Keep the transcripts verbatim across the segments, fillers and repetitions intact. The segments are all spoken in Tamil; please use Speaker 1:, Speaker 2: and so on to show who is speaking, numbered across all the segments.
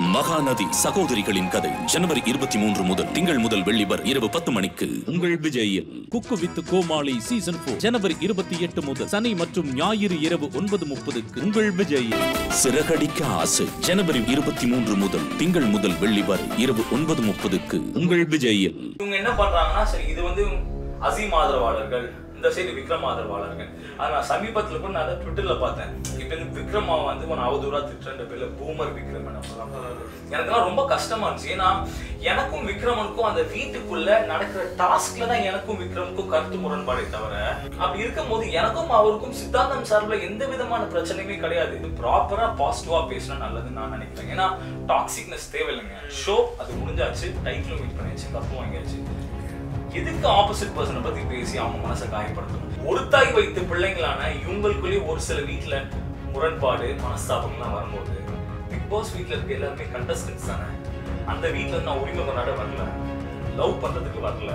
Speaker 1: மகாநதி சகோதரிகளின் கதை ஜனவரி இருபத்தி மூன்று முதல் திங்கள் முதல் வெள்ளி வரை இரவு பத்து மணிக்கு உங்கள் விஜயில். குக்கு வித் கோமாளி சீசன் போர் ஜனவரி இருபத்தி எட்டு முதல் சனி மற்றும் ஞாயிறு இரவு ஒன்பது முப்பதுக்கு உங்கள் விஜயில். சிறகடிக்க ஆசை ஜனவரி இருபத்தி மூன்று முதல் திங்கள் முதல் வெள்ளி வரை இரவு ஒன்பது முப்பதுக்கு உங்கள் விஜயில்.
Speaker 2: இவங்க என்ன பண்றாங்கன்னா, சரி இது வந்து அசீம் ஆதரவாளர்கள், இந்த சைடு விக்ரம் ஆதரவாளர்கள். ஆனா சமீபத்துல கூட நான் ட்விட்டர்ல பார்த்தேன், இப்ப இந்த விக்ரமா வந்து உன அவதூறா திட்டுற பேர்ல பூமர் விக்ரம் என்ன எனக்குலாம் ரொம்ப கஷ்டமா இருந்துச்சு. ஏன்னா எனக்கும் விக்ரமனுக்கும் அந்த வீட்டுக்குள்ள நடக்கிற டாஸ்க்ல தான் எனக்கும் விக்ரமுக்கும் கருத்து முரண்பாடே தவிர, அப்படி இருக்கும் போது எனக்கும் அவருக்கும் சித்தாந்தம் சார்பில் எந்த விதமான பிரச்சனையுமே கிடையாது. ப்ராப்பரா பாசிட்டிவா பேசினா நல்லதுன்னு நான் நினைக்கிறேன். ஏன்னா டாக்ஸிக்னஸ் தேவையில்லைங்க. ஷோ அது முடிஞ்சாச்சு, டைட்டிலும் மீட் பண்ணியாச்சு, கப்பு வாங்கியாச்சு. எதுக்கு ஆப்போசிட் பர்சனை பத்தி பேசி அவங்க மனசை காயப்படுத்தணும்? ஒரு தாய் வைத்து பிள்ளைங்களான இவங்களுக்குள்ளேயே ஒரு சில வீட்டுல முரண்பாடு மனஸ்தாபங்கள்லாம் வரும்போது, பிக் பாஸ் வீட்டுல இருக்க எல்லாருமே கண்டஸ்டன்ஸ் தானே. அந்த வீட்டுல நான் உரிமை கொண்டாட வரல, லவ் பண்றதுக்கு வரல,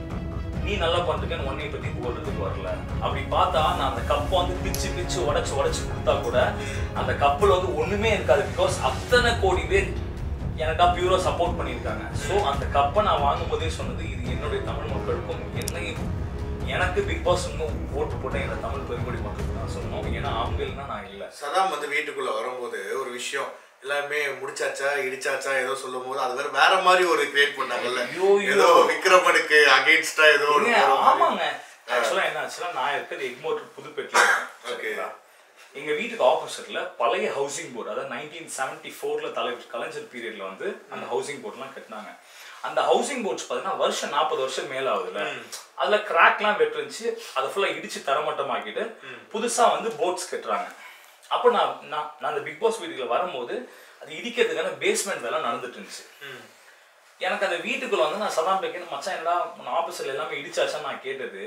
Speaker 2: நீ நல்லா பண்றதுக்கு ஒன்னையை பத்தி போடுறதுக்கு வரல. அப்படி பார்த்தா நான் அந்த கப்பை வந்து பிச்சு பிச்சு உடைச்சு உடைச்சு கொடுத்தா கூட அந்த கப்பில் வந்து ஒண்ணுமே இருக்காது. பிகாஸ் அத்தனை கோடி பேர் எனக்கா பியூரா சப்போர்ட் பண்ணியிருக்காங்க. ஸோ அந்த கப்பை நான் வாங்கும் போதே சொன்னது, இது என்னுடைய தமிழ் மக்களுக்கும் என்னையும் எனக்கு பிக் பாஸ் இன்னும் ஓட்டு போட்டேன் என்னோட தமிழ் பெருங்குடி மக்களுக்கு நான் சொன்னோம். ஏன்னா அவங்க இல்லைன்னா நான் இல்லை.
Speaker 3: சதாம் வந்து வீட்டுக்குள்ள வரும்போது ஒரு விஷயம் எல்லாருமே முடிச்சாச்சா இடிச்சாச்சா ஏதோ சொல்லும் போது அது வேற வேற மாதிரி ஒரு கிரியேட் பண்ணாங்கல்ல, ஏதோ விக்ரமனுக்கு அகெயின்ஸ்டா ஏதோ.
Speaker 2: ஆமாங்க, ஆக்சுவலா என்ன ஆச்சுன்னா, நான் இருக்கிறது எக்மோட்டர் புதுப்பேட்டில். ஓகேங்களா, எங்க வீட்டுக்கு ஆப்போசிட்ல பழைய ஹவுசிங் போர்டு, அதாவது நைன்டீன் செவன்டி ஃபோர்ல தலைவர் கலைஞர் பீரியட்ல வந்து அந்த ஹவுசிங் போர்ட்லாம் கட்டினாங்க. அந்த ஹவுசிங் போர்ட்ஸ் பார்த்தீங்கன்னா வருஷம் நாற்பது வருஷம் மேல ஆகுதுல, அதுல கிராக்லாம் வெட்டுருந்துச்சு. அதை ஃபுல்லா இடிச்சு தரமட்டமாக்கிட்டு புதுசா வந்து போர்ட்ஸ் கட்டுறாங்க. அப்போ நான் நான் அந்த பிக் பாஸ் வீட்டுக்குள்ள வரும்போது அது இடிக்கிறதுக்கான பேஸ்மெண்ட் வேலை நடந்துட்டு இருந்துச்சு. எனக்கு அந்த வீட்டுக்குள்ள வந்து நான் சதாம் பேக்கேன்னு மச்சான் என்னடா ஆப்போசிட்ல எல்லாமே இடிச்சாச்சா நான் கேட்டது.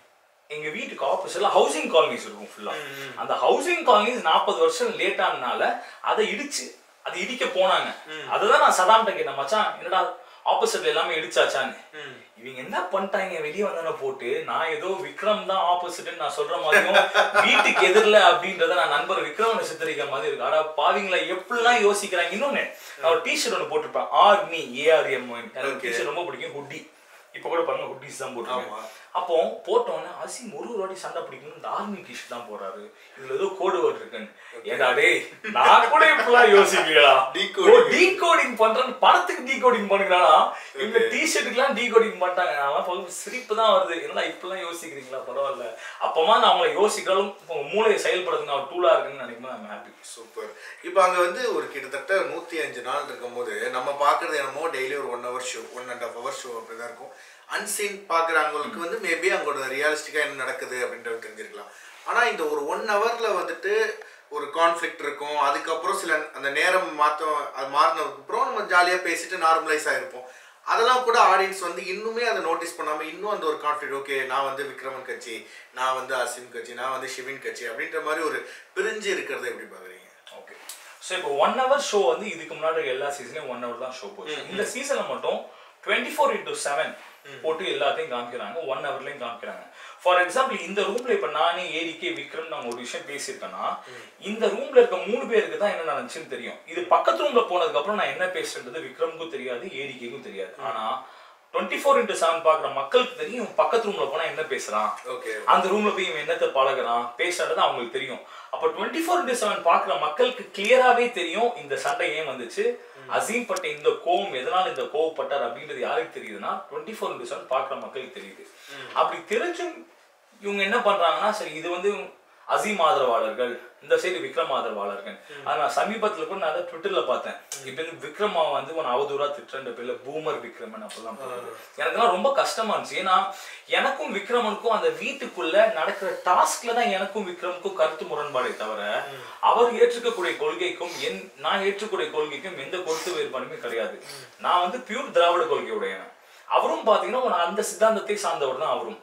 Speaker 2: எங்க வீட்டுக்கு ஆப்போசிட்ல ஹவுசிங் காலனிஸ் இருக்கும் ஃபுல்லா. அந்த ஹவுசிங் காலனிஸ் நாற்பது வருஷம் லேட் ஆனதுனால அதை இடிச்சு அது இடிக்க போனாங்க. அதுதான் நான் சதாம்கிட்ட கேட்டேன், மச்சான் என்னடா ஆப்போசிட்ல எல்லாமே இடிச்சாச்சான்னு. இவங்க என்ன பண்ணிட்டாங்க, வெளியே வந்தோன்னு போட்டு நான் ஏதோ விக்ரம் தான் ஆப்போசிட் நான் சொல்ற மாதிரியும் வீட்டுக்கு எதிரில அப்படின்றத நான் நண்பர் விக்ரமனை சித்தரிக்கிற மாதிரி இருக்கு. ஆனா பாவீங்களா எப்படிலாம் யோசிக்கிறாங்க. இன்னொன்னு நான் ஒரு டிஷர்ட் ஒன்று போட்டிருப்பேன், ஆர்மி ஏஆர்எம். எனக்கு டிஷர்ட் ரொம்ப பிடிக்கும், ஹுட்டி. இப்ப கூட பாருங்க ஹுட்டிஸ் தான் போட்டுருக்கேன். அப்போ போட்டோன்னே அசீம் ஒரு ஒரு வாட்டி சண்டை பிடிக்கணும், இந்த ஆர்மி டிஷர்ட் தான் போறாரு, இதுல ஏதோ கோடு வேர்ட் இருக்குன்னு. ஏடா டே, நான் கூட இப்பெல்லாம் யோசிக்கலா, டீகோடிங் பண்றேன்னு படத்துக்கு டீகோடிங் பண்ணுறானா, இந்த டிஷர்ட்டுக்குலாம் டீகோடிங் பண்ணிட்டாங்க. நான் சிரிப்பு தான் வருது, என்னடா இப்பெல்லாம் யோசிக்கிறீங்களா, பரவாயில்ல. அப்பமா நான் அவங்களை யோசிக்கிறாலும் மூளையை செயல்படுறதுக்கு நான் டூலா இருக்குன்னு நினைக்கும் நான் ஹாப்பி.
Speaker 3: சூப்பர். இப்போ அங்க வந்து ஒரு கிட்டத்தட்ட நூத்தி அஞ்சு நாள் இருக்கும் போது நம்ம பாக்குறது என்னமோ டெய்லி ஒரு one hour show, one and half hour show அப்படிதான் இருக்கும். அன்சீன் பாக்குறவங்களுக்கு வந்து மேபி அவங்களோட ரியாலிஸ்டிக்கா என்ன நடக்குது அப்படின்றது தெரிஞ்சிருக்கலாம். ஆனா இந்த ஒரு ஒன் ஹவர்ல வந்துட்டு ஒரு கான்ஃபிளிக்ட் இருக்கும். அதுக்கப்புறம் சில அந்த நேரம் மாற்றம் அது மாறினதுக்கு அப்புறம் நம்ம ஜாலியாக பேசிட்டு நார்மலைஸ் ஆகிருப்போம். அதெல்லாம் கூட ஆடியன்ஸ் வந்து இன்னுமே அதை நோட்டீஸ் பண்ணாமல் இன்னும் அந்த ஒரு கான்ஃபிளிக்ட், ஓகே நான் வந்து விக்ரமன் கட்சி, நான் வந்து அசீம் கட்சி, நான் வந்து ஷிவின் கட்சி அப்படின்ற மாதிரி ஒரு பிரிஞ்சு இருக்கிறத எப்படி பார்க்குறீங்க?
Speaker 2: ஓகே, ஸோ இப்போ ஒன் ஹவர் ஷோ வந்து இதுக்கு முன்னாடி எல்லா சீசனையும் ஒன் ஹவர் தான் ஷோ போச்சு. இந்த சீசனில் மட்டும் டுவெண்ட்டி ஃபோர் இன்டூ செவன் போட்டு எல்லாத்தையும் காமிக்கிறாங்க, ஒன் ஹவர்லையும் காமிக்கிறாங்க. ஃபார் எக்ஸாம்பிள் இந்த ரூம்ல இப்ப நானே ஏடிகே விக்ரம் நாங்க ஒரு விஷயம் பேசியிருக்கேன்னா, இந்த ரூம்ல இருக்க மூணு பேருக்கு தான் என்ன நடந்துச்சுன்னு தெரியும். இது பக்கத்து ரூம்ல போனதுக்கு அப்புறம் நான் என்ன பேசுறது விக்ரமுக்கும் தெரியாது, ஏடிகேக்கும் தெரியாது. ஆனா டுவெண்ட்டி ஃபோர் இன்டூ செவன் பாக்குற மக்களுக்கு தெரியும் பக்கத்து ரூம்ல போனா என்ன பேசுறான், அந்த ரூம்ல போய் இவன் என்னத்தை பழகுறான் பேசுறது அவங்களுக்கு தெரியும். அப்ப டுவெண்ட்டி ஃபோர் இன்டூ செவன் பாக்குற மக்களுக்கு கிளியராவே தெரியும் இந்த சண்டை ஏன் வந்துச்சு, அசீம் பட்ட இந்த கோவம் எதனால இந்த கோவப்பட்டார் அப்படின்றது யாருக்கு தெரியுதுன்னா டுவெண்ட்டி ஃபோர் இன்டூ செவன் பாக்குற மக்களுக்கு தெரியுது. அப்படி தெரிஞ்சும் இவங்க என்ன பண்றாங்கன்னா, சரி இது வந்து அசீம் ஆதரவாளர்கள், இந்த சைடு விக்ரம் ஆதரவாளர்கள். ஆனா சமீபத்துல கூட நான் ட்விட்டர்ல பார்த்தேன், இப்ப விக்ரமா வந்து உன அவதூறா திட்டுற பேர்ல பூமர் விக்ரமன் அப்படிலாம். எனக்குலாம் ரொம்ப கஷ்டமா இருந்துச்சு. ஏன்னா எனக்கும் விக்ரமனுக்கும் அந்த வீட்டுக்குள்ள நடக்கிற டாஸ்க்ல தான் எனக்கும் விக்ரமுக்கும் கருத்து முரண்பாடே தவிர, அவர் ஏற்றுக்கக்கூடிய கொள்கைக்கும் என் நான் ஏற்றுக்கூடிய கொள்கைக்கும் எந்த கொழுத்து வேறுபாடுமே கிடையாது. நான் வந்து பியூர் திராவிட கொள்கையுடைய, அவரும் பாத்தீங்கன்னா அந்த சித்தாந்தத்தை சார்ந்தவர் தான் அவரும்.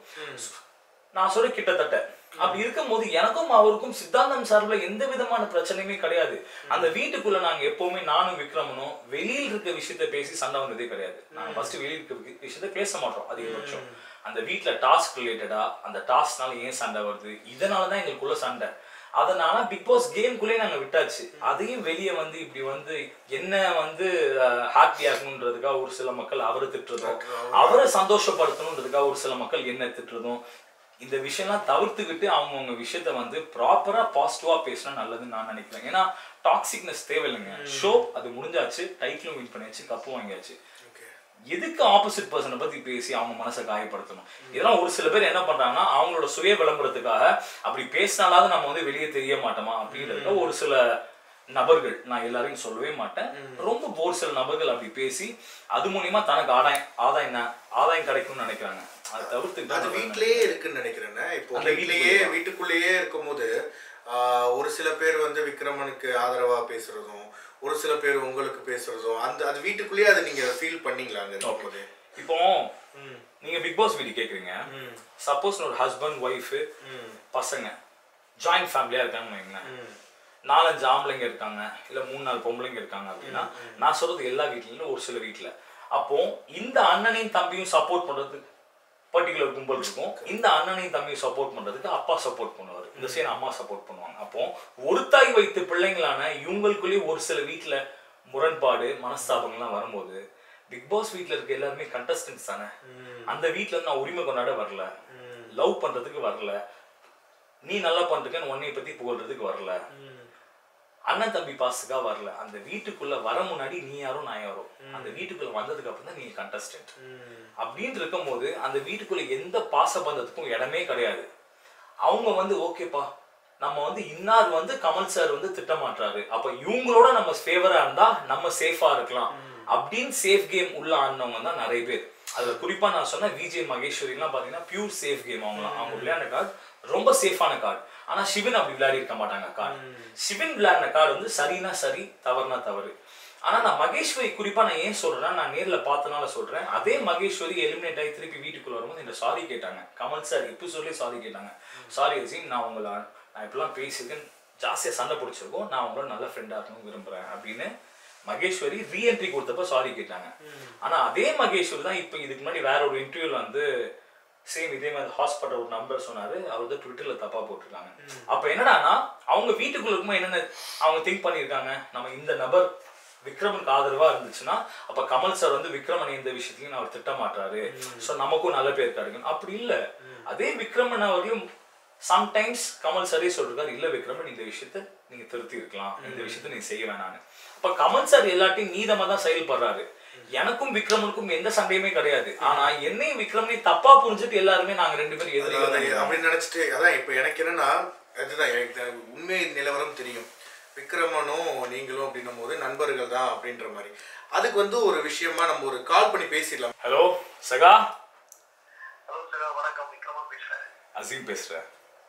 Speaker 2: நான் சொல்ல கிட்டத்தட்ட அப்படி இருக்கும் போது எனக்கும் அவருக்கும் சித்தாந்தம் சார்பில் எந்த விதமான பிரச்சனையுமே கிடையாது. அந்த வீட்டுக்குள்ள நாங்க எப்பவுமே நானும் விக்ரமனும் வெளியில் இருக்க விஷயத்த பேசி சண்டை வந்ததே கிடையாது. நாங்க ஃபர்ஸ்ட் வெளியில் இருக்க விஷயத்த பேச மாட்டோம் அதிகபட்சம். அந்த வீட்டுல டாஸ்க் ரிலேட்டடா அந்த டாஸ்க்னால ஏன் சண்டை வருது, இதனாலதான் எங்களுக்குள்ள சண்டை. அதனால பிக் பாஸ் கேம்குள்ளே நாங்க விட்டாச்சு. அதையும் வெளியே வந்து இப்படி வந்து என்ன வந்து ஹாப்பி ஆகணுன்றதுக்காக ஒரு சில மக்கள் அவரை திட்டுறதும், அவரை சந்தோஷப்படுத்தணுன்றதுக்காக ஒரு சில மக்கள் என்ன திட்டுறதும், இந்த விஷயம்லாம் தவிர்த்துக்கிட்டு அவங்கவுங்க விஷயத்த வந்து ப்ராப்பரா பாசிட்டிவா பேசினா நல்லதுன்னு நான் நினைக்கிறேன். ஏன்னா டாக்ஸிக்னஸ் தேவையில்லைங்க. ஷோ அது முடிஞ்சாச்சு, டைட்டிலும் வின் பண்ணியாச்சு, கப்பு வாங்கியாச்சு. எதுக்கு ஆப்போசிட் பர்சனை பத்தி பேசி அவங்க மனசை காயப்படுத்தணும்? இதெல்லாம் ஒரு சில பேர் என்ன பண்றாங்கன்னா அவங்களோட சுய விளம்பரத்துக்காக அப்படி பேசினாலாவது நம்ம வந்து வெளியே தெரிய மாட்டோமா அப்படின்றத ஒரு சில நபர்கள், நான் எல்லாரையும் சொல்லவே மாட்டேன், ரொம்ப ஒரு சில நபர்கள் அப்படி பேசி அது மூலியமா தனக்கு ஆதாயம் ஆதாயம் என்ன ஆதாயம் கிடைக்கும்னு நினைக்கிறாங்க. அதை தவிர்த்து
Speaker 3: அது வீட்லயே இருக்குன்னு நினைக்கிறேன். இப்போ வீட்லயே வீட்டுக்குள்ளேயே இருக்கும் போது ஒரு சில பேர் வந்து விக்ரமனுக்கு ஆதரவா பேசுறதும், ஒரு சில பேர் உங்களுக்கு பேசுறதும், அந்த அது வீட்டுக்குள்ளேயே அதை நீங்க ஃபீல் பண்ணீங்களா? அங்க
Speaker 2: இப்போ நீங்க பிக் பாஸ் வீடியோ கேக்குறீங்க, சப்போஸ் ஒரு ஹஸ்பண்ட் ஒய்ஃப் பசங்க ஜாயிண்ட் ஃபேமிலியா இருக்காங்கன்னு வைங்களேன், நாலஞ்சு ஆம்பளைங்க இருக்காங்க இல்ல மூணு நாலு பொம்பளைங்க இருக்காங்க அப்படின்னா, நான் சொல்றது எல்லா வீட்லயும் ஒரு சில வீட்டுல, அப்போ இந்த அண்ணனையும் தம்பியும் சப்போர்ட் பண்றதுக்கு பர்டிகுலர் கும்பல் இருக்கும். இந்த அண்ணனையும் தம்பியும் சப்போர்ட் பண்றதுக்கு அப்பா சப்போர்ட் பண்ணுவார், இந்த சைடு அம்மா சப்போர்ட் பண்ணுவாங்க. அப்போ ஒரு தாய் வைத்து பிள்ளைங்களான இவங்களுக்குள்ளேயே ஒரு சில வீட்டுல முரண்பாடு மனஸ்தாபங்கள்லாம் வரும்போது, பிக் பாஸ் வீட்டுல இருக்க எல்லாருமே கண்டஸ்டன்ஸ் தானே. அந்த வீட்டுல இருந்து நான் உரிமை கொண்டாட வரல, லவ் பண்றதுக்கு வரல, நீ நல்லா பண்றதுன்னு உன்னைய பத்தி புகழ்றதுக்கு வரல, அண்ணன் தம்பி பாசுக்கா வரல. அந்த வீட்டுக்குள்ள வர முன்னாடி நீ யாரோ நான் யாரோ, அந்த வீட்டுக்குள்ள வந்ததுக்கு அப்புறம் தான் நீ கண்டஸ்டன்ட் அப்படின்னு இருக்கும் போது அந்த வீட்டுக்குள்ள எந்த பாசபந்தத்துக்கும் இடமே கிடையாது. அவங்க வந்து ஓகேப்பா நம்ம வந்து இன்னார் வந்து கமல் சார் வந்து திட்டமாட்டாரு, அப்ப இவங்களோட நம்ம ஃபேவரா இருந்தா நம்ம சேஃபா இருக்கலாம் அப்படின்னு சேஃப் கேம் உள்ள ஆனவங்க தான் நிறைய பேர். அதுல குறிப்பா நான் சொன்ன விஜய் மகேஸ்வரி எல்லாம் பாத்தீங்கன்னா பியூர் சேஃப் கேம். அவங்களாம் அவங்க விளையாடின கார்டு ரொம்ப சேஃபான கார்டு. ஆனா சிவன் அப்படி விளையாடி இருக்க மாட்டாங்க கார்டு. சிவன் விளையாடின கார்டு வந்து சரினா சரி, தவறுனா தவறு. ஆனா நான் மகேஸ்வரி குறிப்பா நான் ஏன் சொல்றேன், நான் நேர்ல பார்த்தனால சொல்றேன். அதே மகேஸ்வரி எலிமினேட் ஆகி திருப்பி வீட்டுக்குள்ள வரும்போது இந்த சாரி கேட்டாங்க, கமல் சார் எபிசோட்லயே சாரி கேட்டாங்க. சாரி அசீம், நான் உங்களை நான் இப்பெல்லாம் பேசியிருக்கேன், ஜாஸ்தியா சண்டை பிடிச்சிருக்கோம், நான் உங்களோட நல்ல ஃப்ரெண்டா இருக்கணும் விரும்புறேன் அப்படின்னு மகேஸ்வரி ரீஎன்ட்ரி கொடுத்தப்ப சாரி கேட்டாங்க. ஆனா அதே மகேஸ்வரி தான் இப்ப இதுக்கு முன்னாடி வேற ஒரு இன்டர்வியூல வந்து சேம் இதே மாதிரி ஹாஸ்பிட்டல் ஒரு நம்பர் சொன்னாரு, அவர் வந்து ட்விட்டர்ல தப்பா போட்டிருக்காங்க. அப்ப என்னடானா அவங்க வீட்டுக்குள்ள இருக்கும்போது என்னென்ன அவங்க திங்க் பண்ணியிருக்காங்க, நம்ம இந்த நபர் விக்ரமனுக்கு ஆதரவா இருந்துச்சுன்னா அப்ப கமல் சார் வந்து விக்ரமன் இந்த விஷயத்தையும் அவர் திட்ட மாட்டாரு, சோ நமக்கும் நல்ல பேர் கிடைக்கும். அப்படி இல்ல, அதே விக்ரமன் அவர்களும் சம்டைம்ஸ் கமல் சாரே சொல்றாரு, இல்ல விக்ரமன் இந்த விஷயத்த நீங்க திருத்தி இருக்கலாம், இந்த விஷயத்த நீங்க செய்ய வேணான்னு. அப்ப கமல் சார் எல்லாத்தையும் நீதமா தான் செயல்படுறாரு. எனக்கும் விக்ரமனுக்கும் எந்த சண்டையுமே கிடையாது. ஆனா என்னையும் விக்ரமனையும் தப்பா புரிஞ்சுட்டு எல்லாருமே நாங்க ரெண்டு பேரும் எதிரிகள்
Speaker 3: அப்படின்னு நினைச்சிட்டு, அதான் இப்ப எனக்கு என்னன்னா அதுதான் எனக்கு உண்மை நிலவரம் தெரியும். விக்ரமனும் நீங்களும் அப்படின்னும் போது நண்பர்கள் தான் அப்படின்ற மாதிரி. அதுக்கு வந்து ஒரு விஷயமா நம்ம ஒரு கால் பண்ணி பேசிடலாம்.
Speaker 2: ஹலோ சகா.
Speaker 4: ஹலோ சகா, வணக்கம். விக்ரமன் பேசுறேன்.
Speaker 2: அசீம் பேசுறேன்.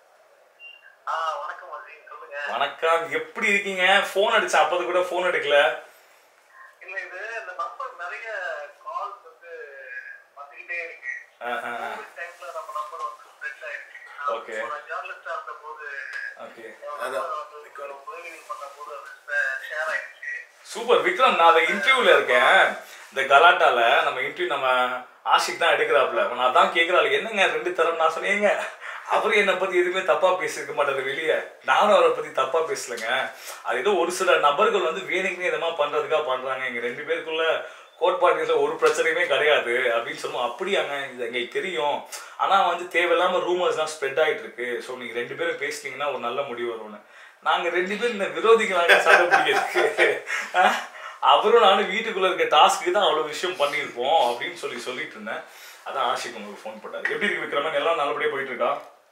Speaker 4: ஆ வணக்கம் அசீம், சொல்லுங்க.
Speaker 2: வணக்கம், எப்படி இருக்கீங்க? போன் அடிச்சா அப்போது கூட போன் எடுக்கல.
Speaker 4: இல்ல, இது இந்த நம்பர் நிறைய கால்ஸ் வந்து வந்துகிட்டே இருக்கு. டைம்ல நம்ம நம்பர் வந்து ஸ்ப்ரெட் ஆயிருக்கு.
Speaker 2: ஓகே.
Speaker 4: நான் ஜர்னலிஸ்டா இருந்தபோது
Speaker 2: ஓகே
Speaker 4: அதான் உதவி பண்ணும்போது அது ஷேர் ஆயிடுச்சு.
Speaker 2: சூப்பர் விக்ரம், நான் அந்த இன்டர்வியூல இருக்கேன். இந்த கலாட்டால நம்ம இன்டர்வியூ நம்ம ஆஷிக் தான் எடுக்கிறாப்ல. நான் தான் கேட்கிறாள், என்னங்க ரெண்டு தரம். நான் சொன்னேங்க அவரு என்னை பத்தி எதுவுமே தப்பா பேசிருக்க மாட்டாரு வெளியே, நானும் அவரை பத்தி தப்பா பேசலைங்க. அது ஏதோ ஒரு சில நபர்கள் வந்து வேணுக்குமே இதமா பண்றதுக்காக பண்றாங்க, எங்க ரெண்டு பேருக்குள்ள கோட்பாடுல ஒரு பிரச்சனையுமே கிடையாது அப்படின்னு சொல்லுவோம். அப்படியாங்க, இது எங்களுக்கு தெரியும், ஆனா வந்து தேவையில்லாம ரூமர்ஸ் எல்லாம் ஸ்ப்ரெட் ஆயிட்டு இருக்கு, ஸோ நீங்க ரெண்டு பேரும் பேசிட்டீங்கன்னா ஒரு நல்ல முடிவு வரும்னு. நாங்க ரெண்டு பேரும் இந்த விரோதிகளாக சண்டை பிடிக்கிறதுக்கு அவரும் நானும் வீட்டுக்குள்ள இருக்க டாஸ்க்கு தான் அவ்வளவு விஷயம் பண்ணியிருப்போம் அப்படின்னு சொல்லி சொல்லிட்டு இருந்தேன். அதான் ஆஷிக் உங்களுக்கு ஃபோன் பண்ணாரு. எப்படி இருக்கு விக்ரமன்? எல்லாம் நல்லபடியா போயிட்டு இருக்கா?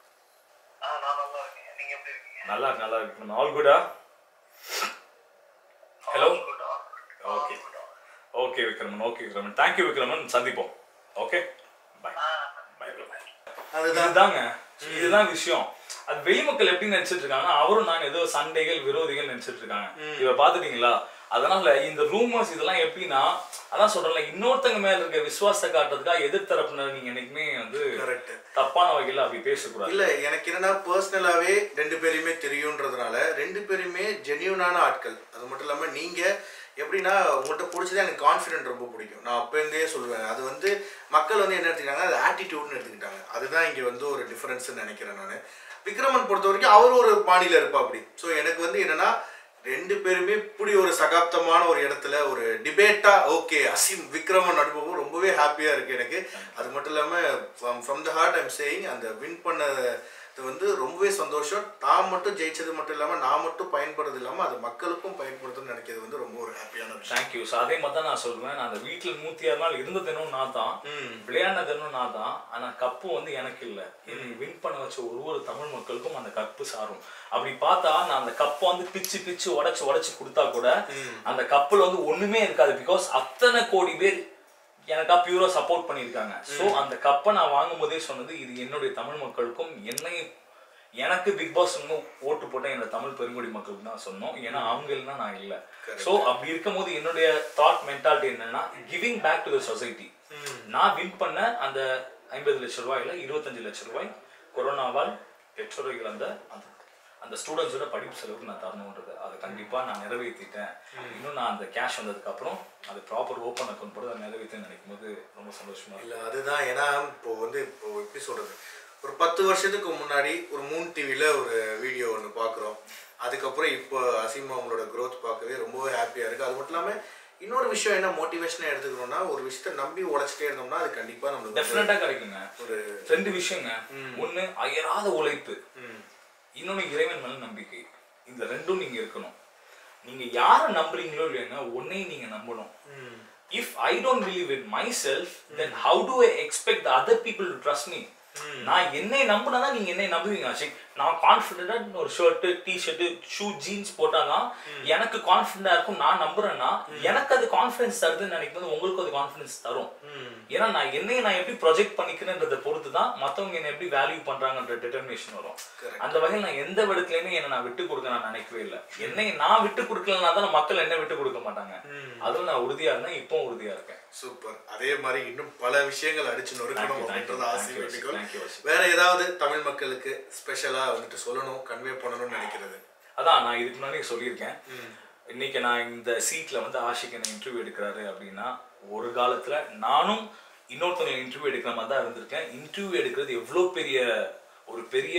Speaker 2: நல்லா இருக்கு, நல்லா இருக்கு. All good? Hello. Okay okay Vikraman, okay Vikraman, thank you Vikraman, சந்திப்போம். Okay bye bye bye. அதுதாங்க, இதுதான் விஷயம். அது வெளிமக்கள் எப்படி நினைச்சிட்டு இருக்காங்கன்னா அவரும் நான் ஏதோ சண்டைகள் விரோதிகள் நினைச்சிட்டு இருக்காங்க. இவ பாத்துட்டீங்களா? அதனால இந்த ரூமர்ஸ் இதெல்லாம் எப்படின்னா, அதான் சொல்றேன்ல, இன்னொருத்தங்க மேல இருக்க விசுவாசத்தை காட்டுறதுக்காக எதிர்த்தரப்புனர் நீங்க என்னைக்குமே வந்து தப்பான வகையில அப்படி பேசக்கூடாது.
Speaker 3: இல்ல, எனக்கு என்னன்னா பர்சனலாவே ரெண்டு பேருமே தெரியும்ன்றதுனால ரெண்டு பேருமே ஜென்யூனான ஆட்கள். அது மட்டும் இல்லாம நீங்க எப்படின்னா உங்கள்கிட்ட பிடிச்சதே எனக்கு கான்ஃபிடென்ட் ரொம்ப பிடிக்கும். நான் அப்போ இருந்தே சொல்லுவேன். அது வந்து மக்கள் வந்து என்ன எடுத்துக்கிட்டாங்க, அது ஆட்டிடியூட்னு எடுத்துக்கிட்டாங்க. அதுதான் இங்கே வந்து ஒரு டிஃபரன்ஸ்ன்னு நினைக்கிறேன் நான். விக்ரமன் பொறுத்த வரைக்கும் அவர் ஒரு பாணியில் இருப்பா அப்படி. ஸோ எனக்கு வந்து என்னன்னா ரெண்டு பேருமே இப்படி ஒரு சகாப்தமான ஒரு இடத்துல ஒரு டிபேட்டா ஓகே அசீம் விக்ரமன் நடுவும் ரொம்பவே ஹாப்பியா இருக்கு எனக்கு. அது மட்டும் இல்லாம from the heart I'm saying அந்த வின் பண்ணது வந்து ரொம்பவே சந்தோஷம். நான் மட்டும் ஜெயிச்சது மட்டும் இல்லாம நான் மட்டும் பயன்படுறது இல்லாம அது மக்களுக்கும் பயன்படுத்துன்னு நினைக்கிறது வந்து ரொம்ப ஒரு ஹாப்பியான விஷயம்.
Speaker 2: தேங்க்யூ. ஸோ அதே மாதிரி தான் நான் சொல்லுவேன், நான் அந்த வீட்டில் நூற்றி ஆறு நாள் இருந்ததுனும் நான் தான், விளையாடினதுனும் நான் தான். ஆனால் கப்பு வந்து எனக்கு இல்லை. எனக்கு வின் பண்ண வச்ச ஒரு ஒரு தமிழ் மக்களுக்கும் அந்த கப்பு சாரும். அப்படி பார்த்தா நான் அந்த கப்பை வந்து பிச்சு பிச்சு உடச்சு உடச்சு கொடுத்தா கூட அந்த கப்பில் வந்து ஒண்ணுமே இருக்காது. பிகாஸ் அத்தனை கோடி பேர் எனக்கா பியூரா சப்போர்ட் பண்ணியிருக்காங்க. ஸோ அந்த கப்பை நான் வாங்கும் போதே சொன்னது இது என்னுடைய தமிழ் மக்களுக்கும் என்னை எனக்கு பிக் பாஸ் ஓட்டு போட்ட என்னோட தமிழ் பெருங்குடி மக்களுக்கு தான் சொன்னோம். ஏன்னா அவங்க இல்லைன்னா நான் இல்லை. ஸோ அப்படி இருக்கும் போது என்னுடைய தாட் மென்டாலிட்டி என்னன்னா giving back to the society. நான் வின் பண்ண அந்த ஐம்பது லட்சம் ரூபாயில இருபத்தஞ்சு லட்சம் ரூபாய் கொரோனாவால் பெற்றோரை இழந்த அந்த அந்த ஸ்டூடெண்ட்ஸோட படிப்பு செலவுக்கு நான் தரணுன்றது அதை கண்டிப்பாக நான் நிறைவேற்றிட்டேன். இன்னும் நான் அந்த கேஷ் வந்ததுக்கப்புறம் அது ப்ராப்பர் ஓப்பன் அக்கௌண்ட் போட்டு அதை நிறைவேற்றேன்னு நினைக்கும் போது ரொம்ப சந்தோஷமா
Speaker 3: இல்லை. அதுதான் ஏன்னா இப்போ வந்து இப்போ எப்படி சொல்றது, ஒரு பத்து வருஷத்துக்கு முன்னாடி ஒரு மூன் டிவியில் ஒரு வீடியோ ஒன்று பார்க்குறோம். அதுக்கப்புறம் இப்போ அசீம் அவங்களோட க்ரோத் பார்க்கவே ரொம்பவே ஹாப்பியாக இருக்குது. அது மட்டும் இல்லாமல் இன்னொரு விஷயம் என்ன மோட்டிவேஷனாக எடுத்துக்கணும்னா ஒரு விஷயத்த நம்பி உழைச்சிட்டே இருந்தோம்னா அது கண்டிப்பாக நம்மளுக்கு
Speaker 2: டெஃபினட்டாக கிடைக்குங்க. ஒரு ரெண்டு விஷயங்க, ஒன்று அயராத உழைப்பு, இன்னொன்று இறைவன் மேல நம்பிக்கை. இந்த ரெண்டும் நீங்க இருக்கணும். நீங்க யாரை நம்புறீங்களோ இல்லைன்னா ஒன்னையும் நீங்க நம்பணும். If I don't believe in myself, then how do I expect the other people to trust me? நான் என்னை நம்பினா தான் நீங்க என்னை நம்புவீங்க ஆஷிக். நான் கான்ஃபிடென்டா ஒரு ஷர்ட் டிஷர்ட் ஷூ ஜீன்ஸ் போட்டாதான் எனக்கு கான்ஃபிடென்டா இருக்கும். நான் நம்புறேன்னா எனக்கு அது கான்ஃபிடன்ஸ் தருதுன்னு நினைக்கும் உங்களுக்கு அது கான்ஃபிடன்ஸ் தரும். ஏன்னா நான் என்னை நான் எப்படி ப்ரொஜெக்ட் பண்ணிக்கிறேன்றதை பொறுத்து தான் மற்றவங்க என்ன எப்படி வேல்யூ பண்றாங்கன்ற டிட்டர்மினேஷன் வரும். அந்த வகையில் நான் எந்த விடத்துலயுமே என்ன நான் விட்டு கொடுக்க நான் நினைக்கவே இல்லை. என்னை நான் விட்டு கொடுக்கலன்னா தான் மக்கள் என்ன விட்டு கொடுக்க மாட்டாங்க. அதுவும் நான் உறுதியா இருந்தேன், இப்போ உறுதியா இருக்கேன்.
Speaker 3: சூப்பர். அதே மாதிரி இன்னும் பல விஷயங்கள் அடிச்சு நொறுக்கணும் அப்படின்றது ஆசை. வேற ஏதாவது தமிழ் மக்களுக்கு ஸ்பெஷலா வந்துட்டு சொல்லணும் கன்வே பண்ணணும்னு நினைக்கிறது?
Speaker 2: அதான் நான் இதுக்கு முன்னாடி சொல்லியிருக்கேன். இன்னைக்கு நான் இந்த சீட்ல வந்து ஆஷிக் என்ன இன்டர்வியூ எடுக்கிறாரு அப்படின்னா ஒரு காலத்துல நானும் இன்னொருத்தவங்க இன்டர்வியூ எடுக்கிற மாதிரி தான் இருந்திருக்கேன். இன்டர்வியூ எடுக்கிறது எவ்வளோ பெரிய ஒரு பெரிய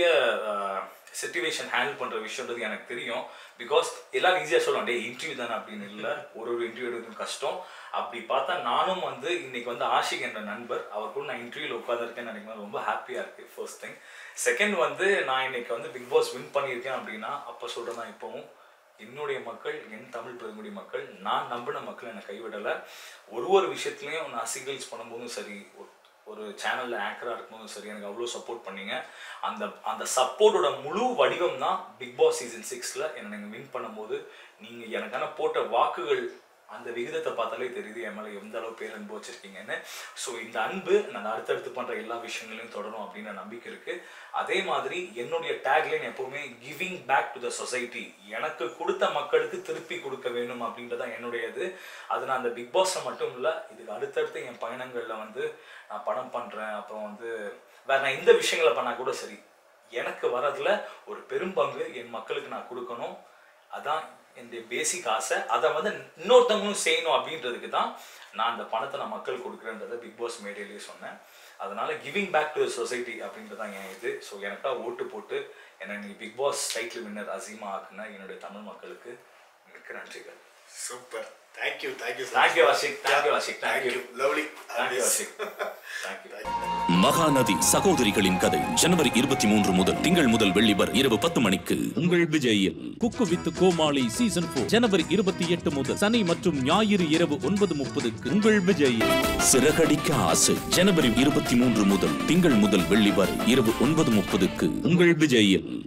Speaker 2: சிச்சுவேஷன் ஹேண்டில் பண்ற விஷயம்ன்றது எனக்கு தெரியும். பிகாஸ் எல்லாரும் ஈஸியா சொல்லலாம் டே இன்டர்வியூ தானே அப்படின்னு. இல்லை, ஒரு ஒரு இன்டர்வியூ எடுக்கிறது கஷ்டம். அப்படி பார்த்தா நானும் வந்து இன்னைக்கு வந்து ஆஷிக் என்ற நண்பர் அவர் கூட நான் இன்டர்வியூல உட்காந்துருக்கேன்னு நினைக்கும் ரொம்ப ஹாப்பியா இருக்கு. First thing. செகண்ட் வந்து நான் இன்னைக்கு வந்து பிக் பாஸ் வின் பண்ணியிருக்கேன் அப்படின்னா அப்போ சொல்றேன் நான் இப்போவும் என்னுடைய மக்கள் என் தமிழ் பெருங்குடி மக்கள் நான் நம்பின மக்கள் என்னை கைவிடலை. ஒரு ஒரு விஷயத்துலையும் நான் சிங்கிள்ஸ் பண்ணும்போதும் சரி ஒரு சேனலில் ஆங்கராக இருக்கும்போதும் சரி எனக்கு அவ்வளோ சப்போர்ட் பண்ணீங்க. அந்த அந்த சப்போர்ட்டோட முழு வடிவம் தான் பிக் பாஸ் சீசன் சிக்ஸில் என்னை நீங்கள் வின் பண்ணும்போது நீங்கள் எனக்கான போட்ட வாக்குகள் அந்த விகிதத்தை பார்த்தாலே தெரியுது என் மேலே எந்த அளவு பேர் அன்பு வச்சிருக்கீங்கன்னு. ஸோ இந்த அன்பு நான் அடுத்தடுத்து பண்ணுற எல்லா விஷயங்களையும் தொடரும் அப்படின்னு நம்பிக்கை இருக்குது. அதே மாதிரி என்னுடைய டேக்லைன் எப்போவுமே giving back to the society. எனக்கு கொடுத்த மக்களுக்கு திருப்பி கொடுக்க வேணும் அப்படின்றதான் என்னுடையது. அது நான் அந்த பிக் பாஸில் மட்டும் இல்லை, இதுக்கு அடுத்தடுத்து என் பயணங்களில் வந்து நான் படம் பண்ணுறேன். அப்புறம் வந்து வேறு நான் இந்த விஷயங்களை பண்ணால் கூட சரி எனக்கு வரதுல ஒரு பெரும் பங்கு என் மக்களுக்கு நான் கொடுக்கணும். அதான் இந்த பேசிக் ஆசை. அதை வந்து இன்னொருத்தவங்களும் செய்யணும் அப்படின்றதுக்கு தான் நான் அந்த பணத்தை நான் மக்களுக்கு கொடுக்குறேன்றதை பிக் பாஸ் மேடையிலேயே சொன்னேன். அதனால கிவிங் பேக் டு சொசைட்டி அப்படின்றதான் என் இது. ஸோ எனக்காக ஓட்டு போட்டு என்னை நீ பிக் பாஸ் டைட்டில் வின்னர் அசீமா ஆக்குன என்னுடைய தமிழ் மக்களுக்கு மிக்க நன்றிகள்.
Speaker 3: Super. Thank you, thank you,
Speaker 2: thank you, Ashik. Thank you, Ashik. Thank you,
Speaker 3: lovely.
Speaker 2: Thank you, Ashik. Thank you.
Speaker 1: Mahanadhi சகோதரிகளின் கதை ஜனவரி இருபத்தி மூன்று முதல் திங்கள் முதல் வெள்ளி வரை இரவு பத்து மணிக்கு உங்கள் விஜயில். குக்கு வித் கோமாளி சீசன் போர் ஜனவரி இருபத்தி எட்டு முதல் சனி மற்றும் ஞாயிறு இரவு ஒன்பது முப்பதுக்கு உங்கள் விஜயில். சிறகடிக்க ஆசை ஜனவரி இருபத்தி மூன்று முதல் திங்கள் முதல் வெள்ளி வரை இரவு ஒன்பது முப்பதுக்கு உங்கள் விஜயில்.